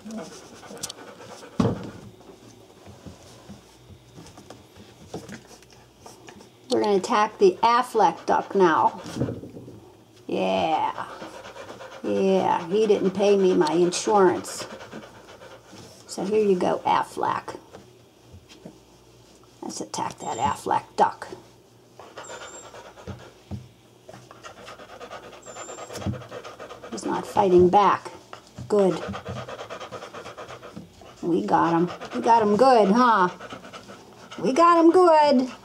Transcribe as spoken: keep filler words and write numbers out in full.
We're going to attack the Aflac duck now. Yeah. Yeah, he didn't pay me my insurance. So here you go, Aflac. Let's attack that Aflac duck. He's not fighting back. Good. We got him. We got him good, huh? We got him good.